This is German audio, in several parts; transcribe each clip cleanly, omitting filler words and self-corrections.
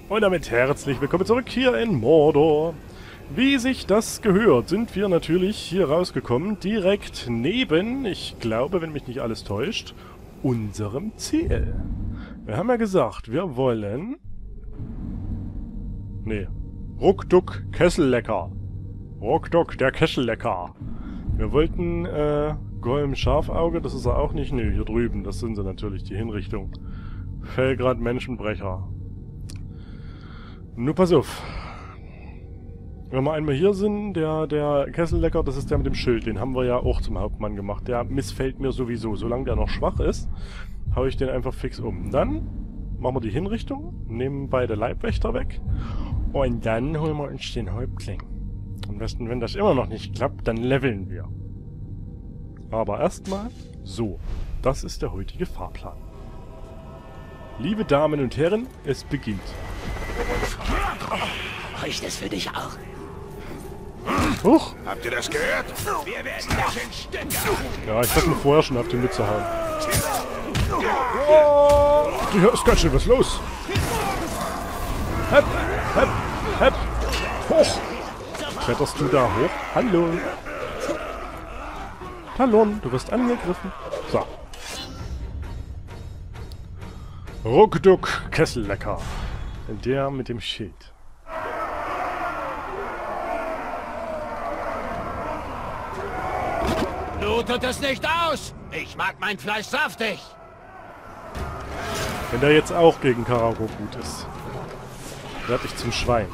Und damit herzlich willkommen zurück hier in Mordor. Wie sich das gehört, sind wir natürlich hier rausgekommen, direkt neben, ich glaube, wenn mich nicht alles täuscht, unserem Ziel. Wir haben ja gesagt, wir wollen... Nee. Ruckduck Kessellecker. Ruckduck der Kessellecker. Wir wollten, Golem Schafauge, das ist er auch nicht. Nö, hier drüben, das sind sie natürlich, die Hinrichtung. Felgrad Menschenbrecher. Nur pass auf. Wenn wir einmal hier sind, der Kessellecker, das ist der mit dem Schild. Den haben wir ja auch zum Hauptmann gemacht. Der missfällt mir sowieso. Solange der noch schwach ist, hau ich den einfach fix um. Dann machen wir die Hinrichtung, nehmen beide Leibwächter weg und dann holen wir uns den Häuptling. Am besten, wenn das immer noch nicht klappt, dann leveln wir. Aber erstmal so. Das ist der heutige Fahrplan. Liebe Damen und Herren, es beginnt. Riecht es für dich auch? Huch! Habt ihr das gehört? Wir werden dich in Stücke. Ja, ich wollte mir vorher schon auf die Mütze hauen. Oh, hier ist ganz schön was los. Hepp, hepp, hepp. Hoch! Kletterst du da hoch? Hallo! Talon, du wirst angegriffen. So. Ruckduck Kessellecker. Der mit dem Schild. Blutet es nicht aus! Ich mag mein Fleisch saftig! Wenn der jetzt auch gegen Karago gut ist, werde ich zum Schwein.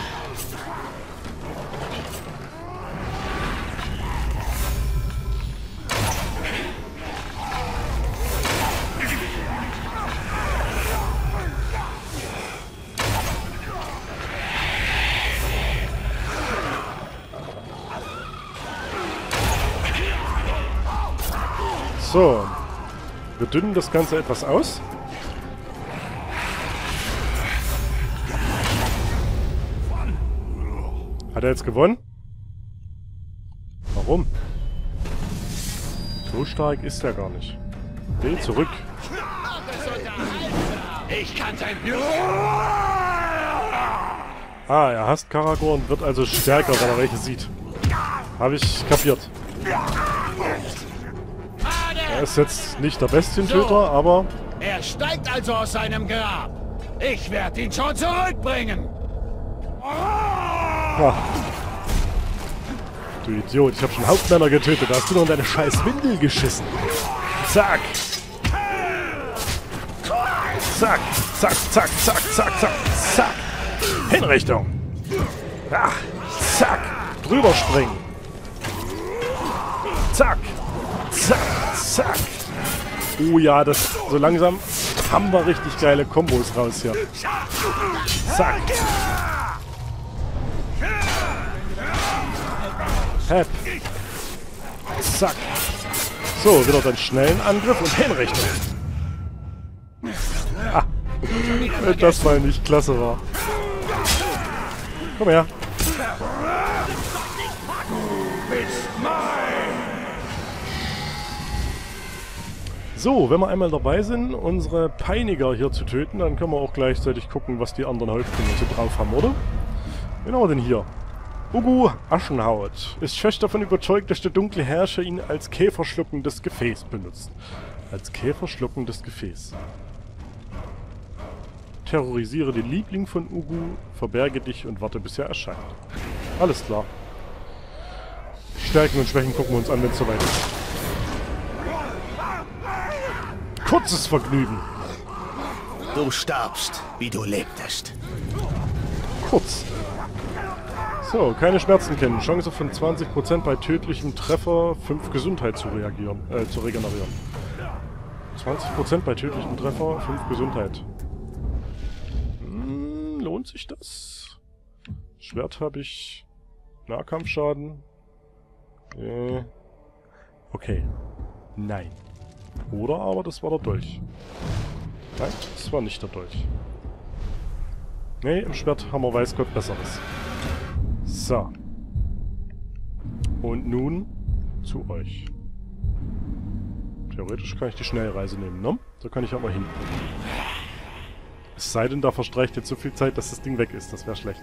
So, wir dünnen das Ganze etwas aus. Hat er jetzt gewonnen? Warum? So stark ist er gar nicht. Will zurück. Ich kann sein Blut! Ah, er hasst Karago und wird also stärker, wenn er welche sieht. Habe ich kapiert. Er ist jetzt nicht der Bestientöter, So. aber... Er steigt also aus seinem Grab! Ich werde ihn schon zurückbringen! Ja. Du Idiot, ich habe schon Hauptmänner getötet. Da hast du noch in deine scheiß Windel geschissen. Zack. Zack, zack, zack, zack, zack, zack, zack. Hinrichtung. Ach, zack. Drüber springen. Zack. Zack, zack. Oh ja, das so langsam haben wir richtig geile Kombos raus hier. Zack. Hepp. Zack. So, wieder den schnellen Angriff und Hinrichtung. Ah, wenn das mal nicht klasse war. Komm her. So, wenn wir einmal dabei sind, unsere Peiniger hier zu töten, dann können wir auch gleichzeitig gucken, was die anderen Häuptlinge so drauf haben, oder? Wen haben wir denn hier? Ugu Aschenhaut ist fest davon überzeugt, dass der dunkle Herrscher ihn als käferschluckendes Gefäß benutzt. Als käferschluckendes Gefäß. Terrorisiere den Liebling von Ugu, verberge dich und warte, bis er erscheint. Alles klar. Stärken und Schwächen gucken wir uns an, wenn es soweit ist. Kurzes Vergnügen. Du starbst, wie du lebtest. Kurz. So, keine Schmerzen kennen. Chance von 20% bei tödlichem Treffer, 5 Gesundheit zu regenerieren. 20% bei tödlichem Treffer, 5 Gesundheit. Lohnt sich das? Schwert habe ich. Nahkampfschaden. Okay. Nein. Oder aber das war der Dolch. Nein, das war nicht der Dolch. Nee, im Schwert haben wir weiß Gott Besseres. So. Und nun zu euch. Theoretisch kann ich die Schnellreise nehmen, ne? Da kann ich auch mal hin. Es sei denn, da verstreicht jetzt so viel Zeit, dass das Ding weg ist. Das wäre schlecht.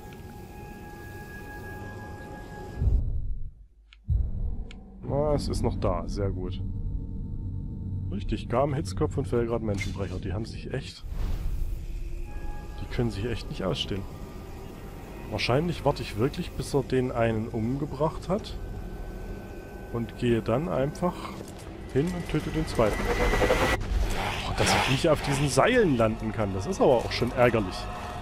Na, es ist noch da. Sehr gut. Richtig, Garm, Hitzkopf und Felgrad Menschenbrecher. Die haben sich echt... Die können sich echt nicht ausstehen. Wahrscheinlich warte ich wirklich, bis er den einen umgebracht hat. Und gehe dann einfach hin und töte den zweiten. Oh, dass ich nicht auf diesen Seilen landen kann. Das ist aber auch schon ärgerlich.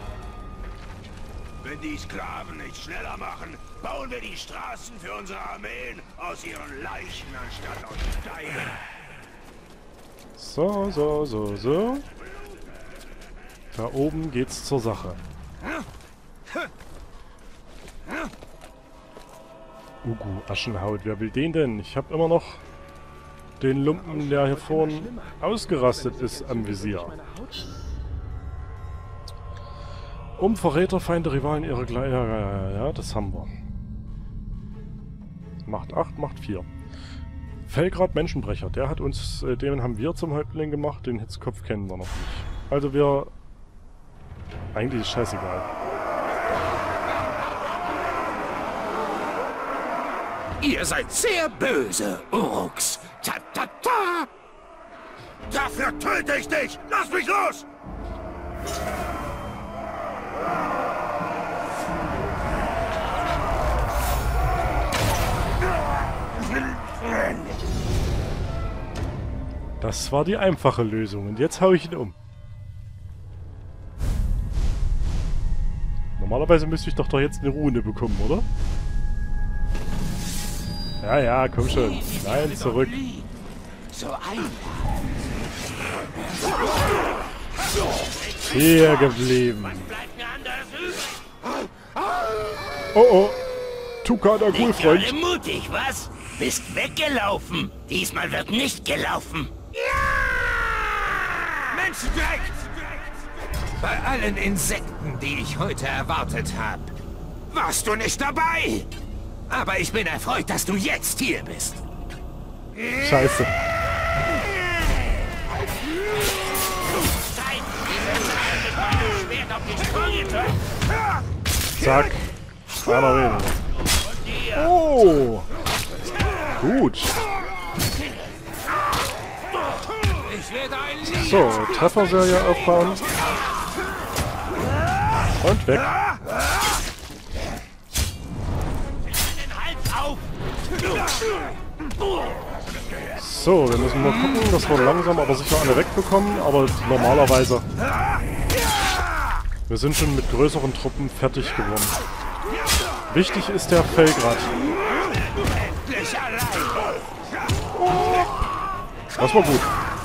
Wenn die Sklaven nicht schneller machen, bauen wir die Straßen für unsere Armeen aus ihren Leichen anstatt aus Steinen. So. Da oben geht's zur Sache. Ugu, Aschenhaut. Wer will den denn? Ich habe immer noch den Lumpen, der hier vorne ausgerastet ist, am Visier. Verräter, Feinde, Rivalen, ihre ja, das haben wir. Macht 8, macht 4. Felgrad Menschenbrecher, der hat uns, den haben wir zum Häuptling gemacht, den Hitzkopf kennen wir noch nicht. Also wir... Eigentlich ist scheißegal. Ihr seid sehr böse, Uruks. Ta ta ta! Dafür töte ich dich! Lass mich los! Das war die einfache Lösung und jetzt hau ich ihn um. Normalerweise müsste ich doch jetzt eine Rune bekommen, oder? Ja, komm schon. Nein, zurück. Hier geblieben. Oh. Tuka, der Ghoul-Freund. Gerade mutig, was? Bist weggelaufen. Diesmal wird nicht gelaufen. Ja! Menschendreck! Bei allen Insekten, die ich heute erwartet habe, Warst du nicht dabei? aber ich bin erfreut, dass du jetzt hier bist. Scheiße. Zack. Einer weniger. Oh. Gut. Ich werde ein Lied. So, Trefferserie aufbauen. Und weg. So, wir müssen mal gucken, dass wir langsam aber sicher alle wegbekommen, aber normalerweise... Wir sind schon mit größeren Truppen fertig geworden. Wichtig ist der Felgrad. Das war gut.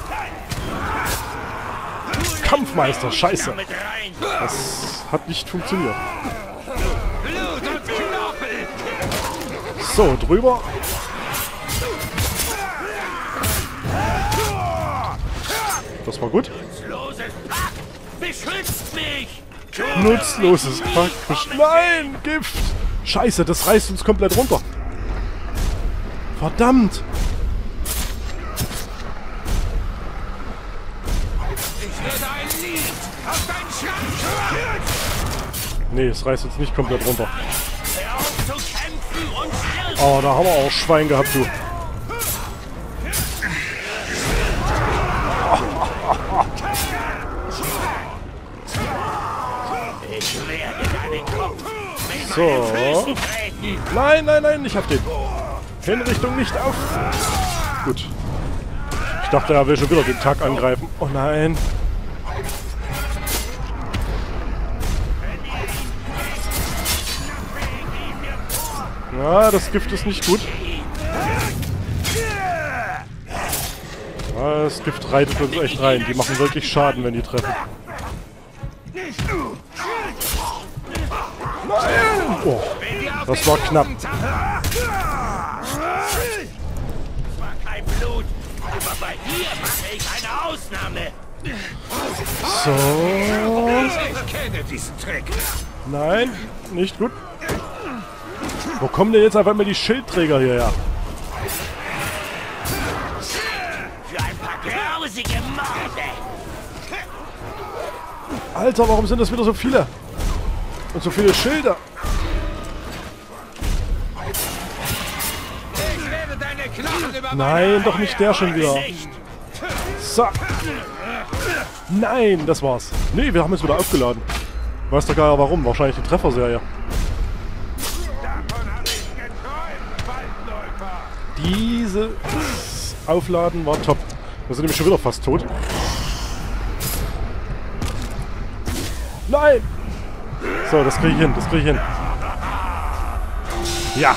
Kampfmeister, scheiße. Das hat nicht funktioniert. So, drüber. Das war gut. Beschützt mich! Nutzloses Pack. Nein, Gift. Scheiße, das reißt uns komplett runter. Verdammt. Ich werde ein Lied auf dein Schlachtfeld. Nee, es reißt uns nicht komplett runter. Hör auf zu kämpfen und stirb! Oh, da haben wir auch Schwein gehabt, du. Ich werde deinen Kopf mit So. meinen Füßen treten! Nein, ich hab den. Hinrichtung nicht auf. Gut. Ich dachte, er will schon wieder den Tag angreifen. Oh nein. Ja, das Gift ist nicht gut. Ja, das Gift reitet uns echt rein. Die machen wirklich Schaden, wenn die treffen. Nein! Oh, das war knapp. Das war kein Blut, aber bei dir mache ich eine Ausnahme! So. Ich kenne diesen Trick. Nein, nicht gut. Wo kommen denn jetzt einfach mal die Schildträger hierher? Für ein paar grausige Morde! Alter, warum sind das wieder so viele? Und so viele Schilder. Ich werde deine Knochen über Nein, doch nicht der schon wieder. So. Nein, das war's. Nee, wir haben es wieder aufgeladen. Weiß der Geier warum. Wahrscheinlich die Trefferserie. Davon habe ich geträumt, Waldläufer. Dieses Aufladen war top. Wir sind nämlich schon wieder fast tot. Nein! So, das kriege ich hin, das kriege ich hin. Ja!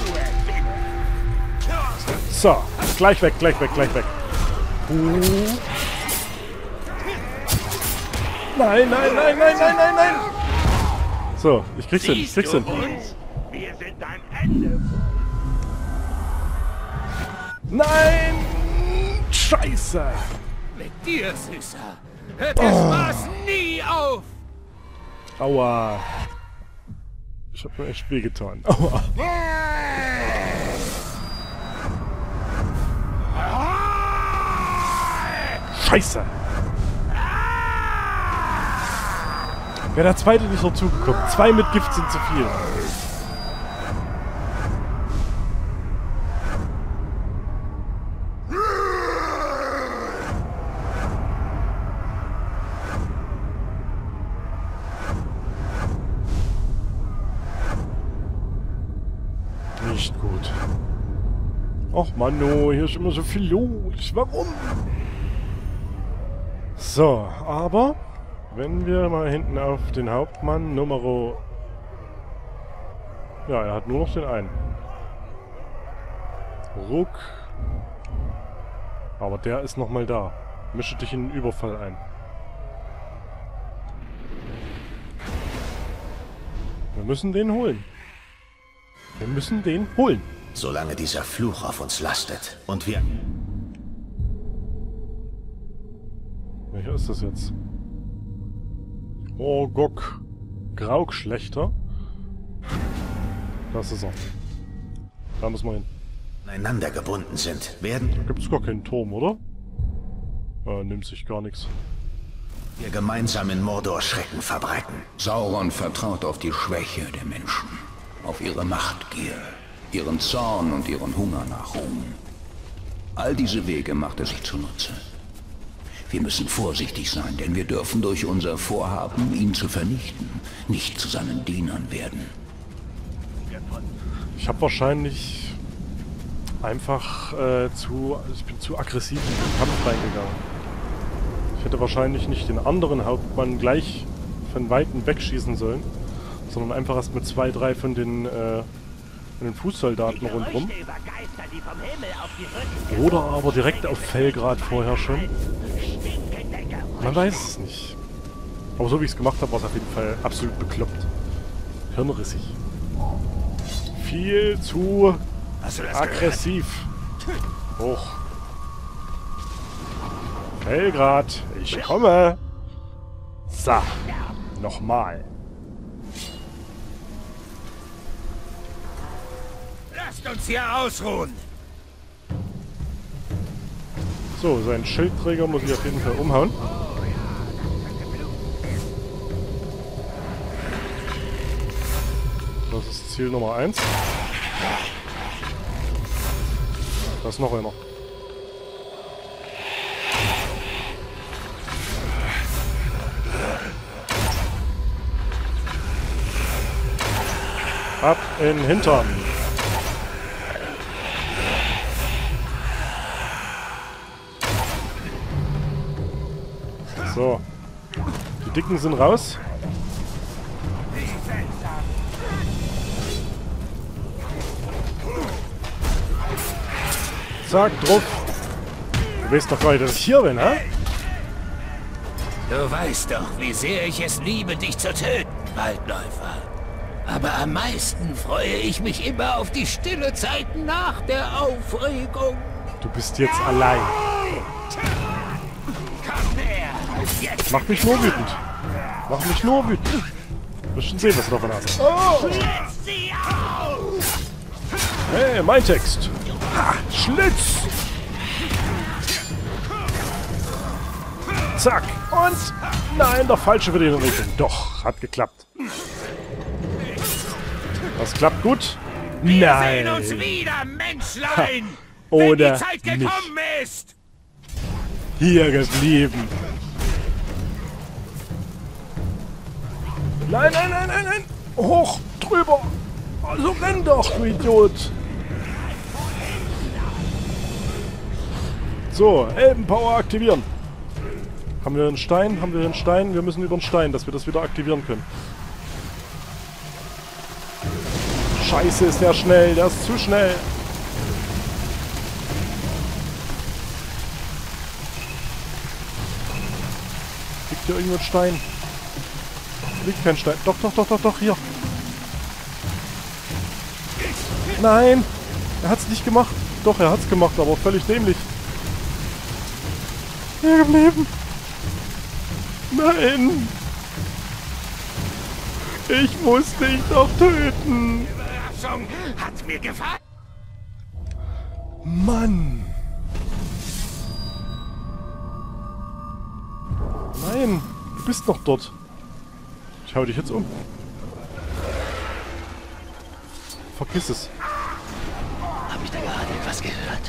So, gleich weg, gleich weg, gleich weg. Nein, nein, nein, nein, nein, nein, nein! So, ich krieg's hin, ich krieg's hin. Wir sind am Ende. Nein! Scheiße! Mit dir, Süßer, hört der Spaß nie auf! Aua! Ich hab mir echt wehgetan. Aua! Scheiße! Wäre der zweite nicht dazugekommen. 2 mit Gift sind zu viel. Nicht gut. Och Manno, hier ist immer so viel los. Warum? So, aber wenn wir mal hinten auf den Hauptmann Numero... Ja, er hat nur noch den einen. Ruck. Aber der ist nochmal da. Mische dich in den Überfall ein. Wir müssen den holen. Wir müssen den holen. Solange dieser Fluch auf uns lastet und wir... Welcher ist das jetzt? Orgok Graugschlechter. Das ist er. Da müssen wir hin. ...einander gebunden sind, werden Da gibt es gar keinen Turm, oder? Nimmt sich gar nichts. wir gemeinsam in Mordor Schrecken verbreiten. Sauron vertraut auf die Schwäche der Menschen, auf ihre Machtgier, ihren Zorn und ihren Hunger nach Ruhm. All diese Wege macht er sich zunutze. Wir müssen vorsichtig sein, denn wir dürfen durch unser Vorhaben, ihn zu vernichten, nicht zu seinen Dienern werden. Ich habe wahrscheinlich einfach ich bin zu aggressiv in den Kampf reingegangen. Ich hätte wahrscheinlich nicht den anderen Hauptmann gleich von Weitem wegschießen sollen, sondern einfach erst mit 2, 3 von den Fußsoldaten rundherum. Oder aber direkt auf Felgrad vorher schon. Man weiß es nicht. Aber so wie ich es gemacht habe, war es auf jeden Fall absolut bekloppt. Hirnrissig. Viel zu aggressiv. Hoch. Felgrad, ich komme. So. Nochmal. Lasst uns hier ausruhen! So, seinen Schildträger muss ich auf jeden Fall umhauen. Das ist Ziel Nummer 1. Da ist noch einer. Ab in den Hintern. So. Die Dicken sind raus. Zack, drauf. Du weißt doch gar nicht, dass ich hier bin, hä? Du weißt doch, wie sehr ich es liebe, dich zu töten, Waldläufer. Aber am meisten freue ich mich immer auf die stille Zeit nach der Aufregung. Du bist jetzt allein. Komm her! Jetzt Mach mich nur wütend. Mach mich nur wütend. Du wirst schon sehen, was du davon hast. Oh! sie auf! Hey, mein Text. Ha, Schlitz! Zack. Und... Nein, der falsche für die Richtung. Doch, hat geklappt. Das klappt gut. Wir sehen uns wieder, Menschlein! Wenn Oder die Zeit gekommen ist! Hier geblieben. Nein, nein, nein, nein, nein. Hoch, drüber. Also renn doch, du Idiot. So, Elbenpower aktivieren. Haben wir einen Stein? Haben wir einen Stein? Wir müssen über den Stein, dass wir das wieder aktivieren können. Scheiße, ist der schnell. Der ist zu schnell. Liegt hier irgendwo ein Stein? Liegt kein Stein. Doch, doch, doch, doch, doch, hier. Nein! Er hat's nicht gemacht. Doch, er hat's gemacht, aber völlig dämlich. Hier geblieben. Nein! Ich muss dich doch töten! Überraschung hat mir gefallen! Mann! Nein! Du bist noch dort. Ich hau dich jetzt um. Vergiss es. Hab ich da gerade etwas gehört?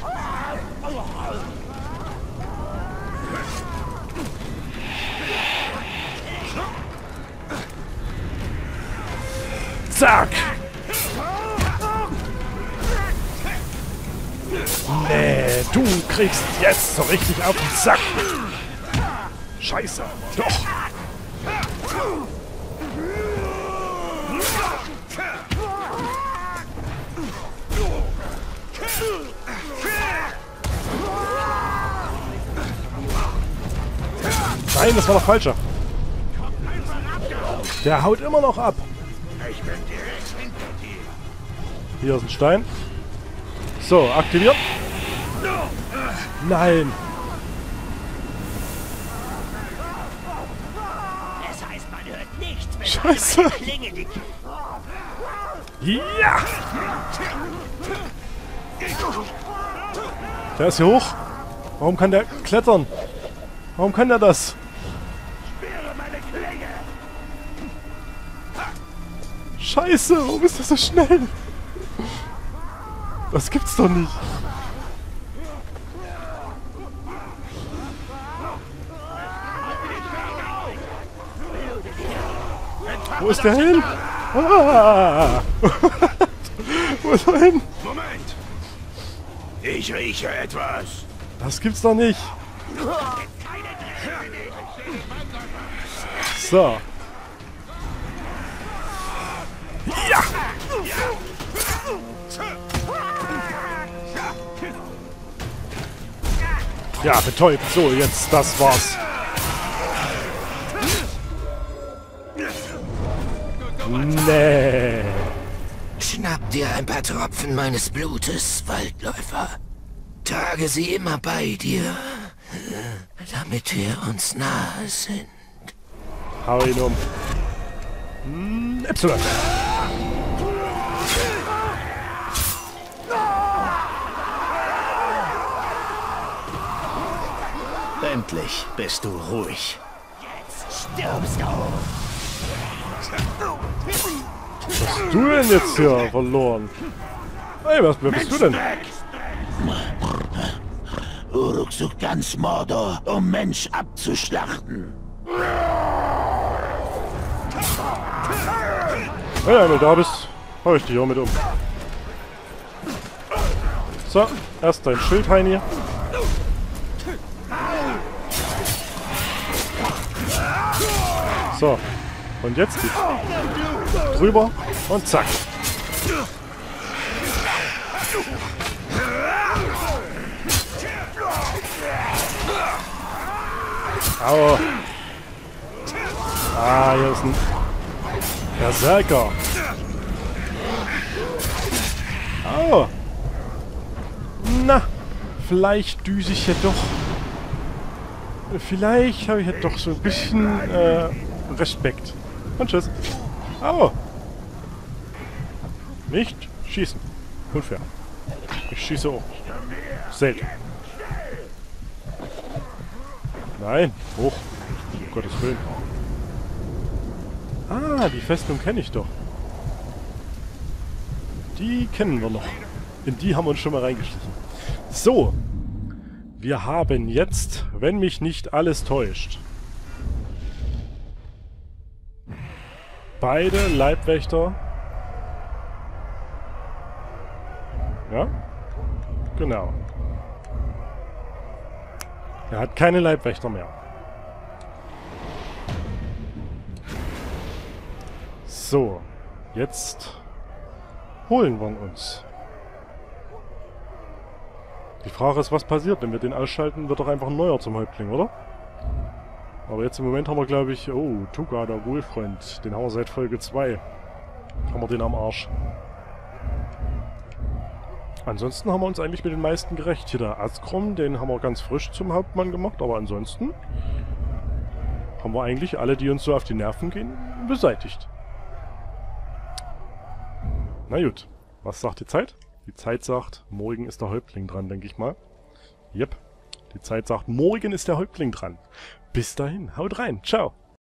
Zack! Nee, du kriegst jetzt so richtig auf den Sack. Scheiße. Doch. Nein, das war der falsche. Der haut immer noch ab. Ich bin direkt hinter dir. Hier ist ein Stein. So, aktiviert. Nein. Das heißt, man hört nichts, wenn Scheiße. eine Klinge die Ja. Der ist hier hoch. Warum kann der klettern? Warum kann der das? Scheiße, warum ist das so schnell? Das gibt's doch nicht. Wo ist der hin? Ah! Wo ist er hin? Moment! Ich rieche etwas. Das gibt's doch nicht. So. Ja! Ja, betäubt. So, jetzt, das war's. Nee. Schnapp dir ein paar Tropfen meines Blutes, Waldläufer. Trage sie immer bei dir, damit wir uns nahe sind. Hau ihn um. Y. Endlich bist du ruhig. stirbst du! Was hast du denn jetzt hier verloren? Hey, wer bist du denn? Uruk sucht ganz Mordor, um Mensch abzuschlachten. Ja, wenn du da bist, hau ich dich auch mit um. So, erst dein Schild, Heini. So, und jetzt geht's drüber und zack. Au. Ah, hier ist ein Berserker. Oh. Na, vielleicht düse ich ja doch. Vielleicht habe ich ja doch so ein bisschen Respekt. Und tschüss. Oh. Nicht schießen. Unfair. Ich schieße auch. Selten. Nein, hoch. Um Gottes Willen. Ah, die Festung kenne ich doch. Die kennen wir noch. In die haben wir uns schon mal reingeschlichen. So. Wir haben jetzt, wenn mich nicht alles täuscht, beide Leibwächter. Ja? Genau. Er hat keine Leibwächter mehr. So. Jetzt holen wir uns. Die Frage ist, was passiert? Wenn wir den ausschalten, wird doch einfach ein neuer zum Häuptling, oder? Aber jetzt im Moment haben wir, glaube ich... Oh, Tuga, der Wohlfreund. Den haben wir seit Folge 2. Haben wir den am Arsch. Ansonsten haben wir uns eigentlich mit den meisten gerecht. Hier der Askrom, den haben wir ganz frisch zum Hauptmann gemacht. Aber ansonsten haben wir eigentlich alle, die uns so auf die Nerven gehen, beseitigt. Na gut. Was sagt die Zeit? Die Zeit sagt, morgen ist der Häuptling dran, denke ich mal. Jep. Die Zeit sagt, morgen ist der Häuptling dran. Bis dahin, haut rein. Ciao.